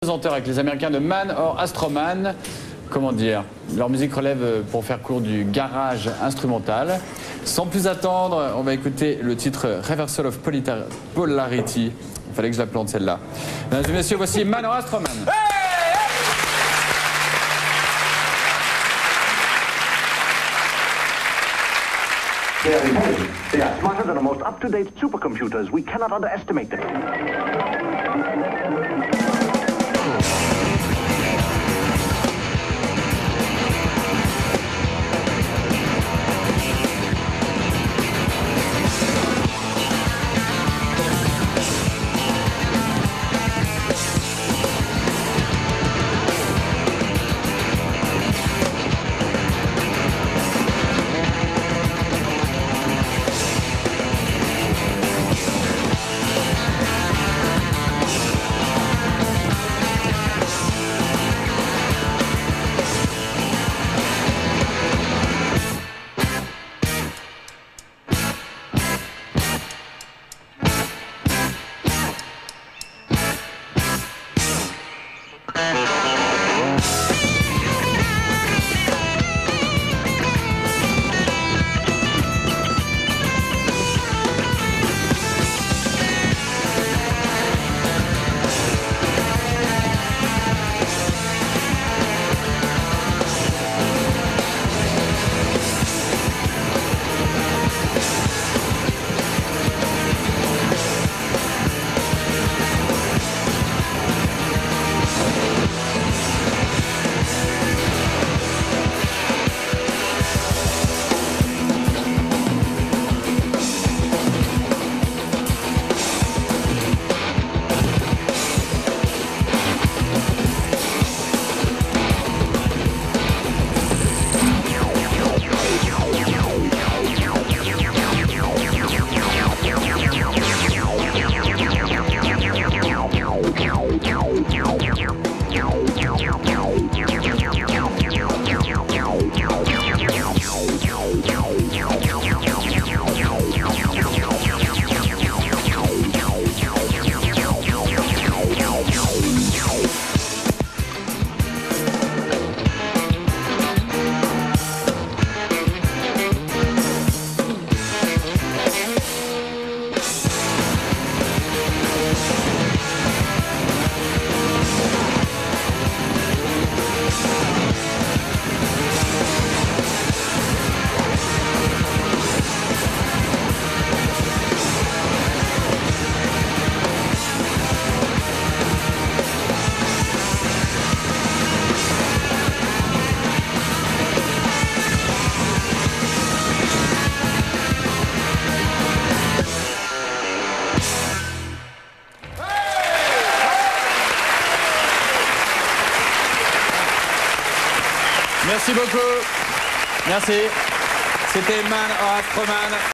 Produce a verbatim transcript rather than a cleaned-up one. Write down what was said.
Avec les Américains de Man or Astroman, comment dire, leur musique relève, pour faire court, du garage instrumental. Sans plus attendre, on va écouter le titre Reversal of Polarity. Il fallait que je la plante celle-là. Mesdames et messieurs, voici Man or Astroman. They are intelligent. They are smarter than the most up-to-date supercomputers. We cannot underestimate them. Merci beaucoup. Merci. C'était Man or Astroman.